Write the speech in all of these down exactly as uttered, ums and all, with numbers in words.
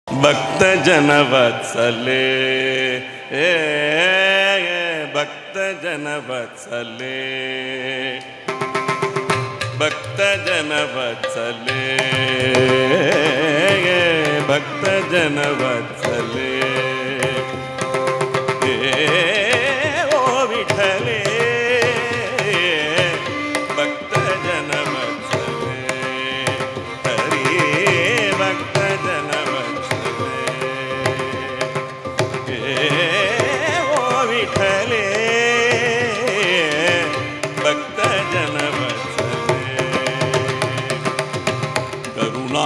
ಭಕ್ತ ಜನವತ್ಸಲೆ ಭಕ್ತ ಜನವತ್ಸಲೆ ಭಕ್ತ ಜನವತ್ಸಲೆ ಭಕ್ತ ಜನವತ್ಸಲೆ ಓ ವಿಠಲೆ ಭಕ್ತ ಜನವತ್ಸಲೆ ಹರಿ ಭಕ್ತ ಜನವತ್ಸಲೆ ಓ ವಿಠಲೆ ಭಕ್ತ ಜನವತ್ಸಲೆ ಕರುಣಾ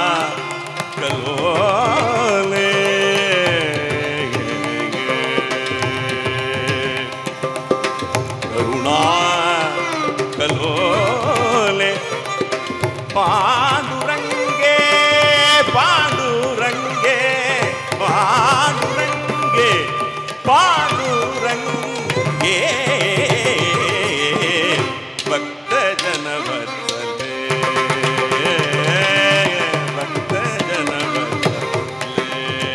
ಕಲೋಲೆ ಕರುಣಾ ಕಲೋಲೆ ಪಾಂಡುರಂಗೆ ಪಾಂಡುರಂಗೆ ಪಾಂಡುರಂಗೆ ಪಾಂಡುರಂಗೆ ಭಕ್ತ ಜನವತ್ಸಲೆ ಭಕ್ತ ಜನವತ್ಸಲೆ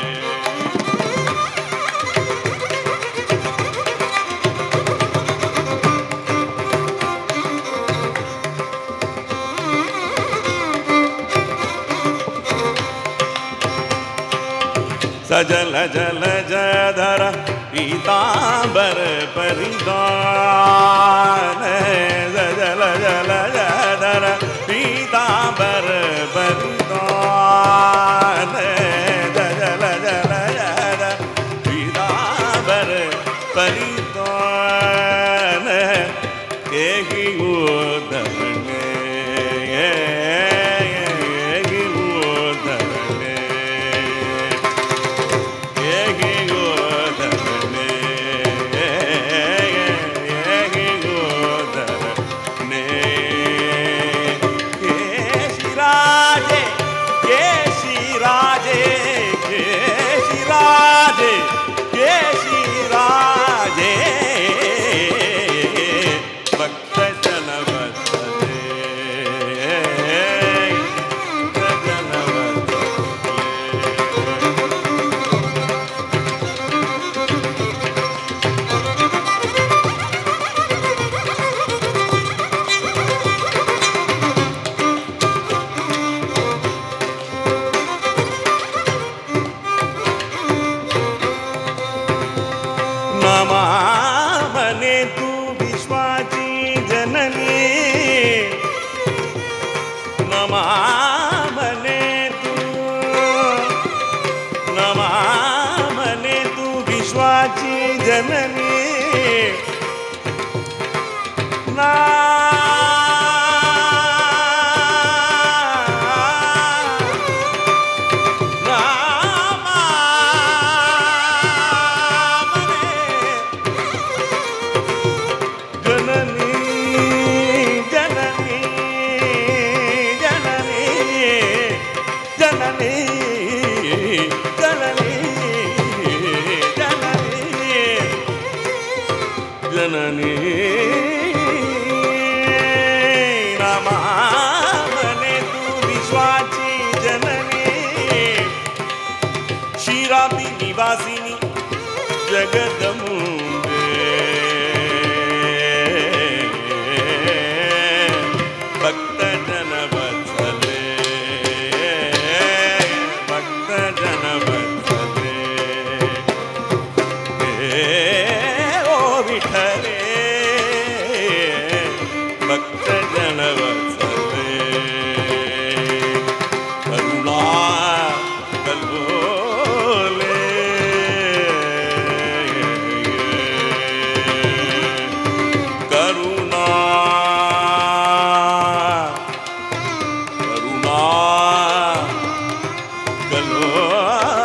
ಸಜಲ ಜಲ ಜಧರ ಪೀತಾಂಬರ ಪರಿಧಾನ ಸಜಲ ಜಲ ಜಧರ ಪೀತಾಂಬರ ಪರಿಧಾನ ಸಜಲ ಜಲ ಜಧ ಪೀತಾಂಬರ ಪರಿಧಾನ ಏಗಿ ಓದನೆ ಏಗಿ ಓದನೆ नमामने तू विश्वाची जननी नमामने तू नमामने तू विश्वाची जननी ना जननी नमामने तू विश्वाची जननी क्षीराब्दी निवासिनी जगदम्बे भक्त जनवत्सले भक्त जनवत्सले विठले भक्त जनवत्सले करुणा कलोले करुणा करुणा कलोले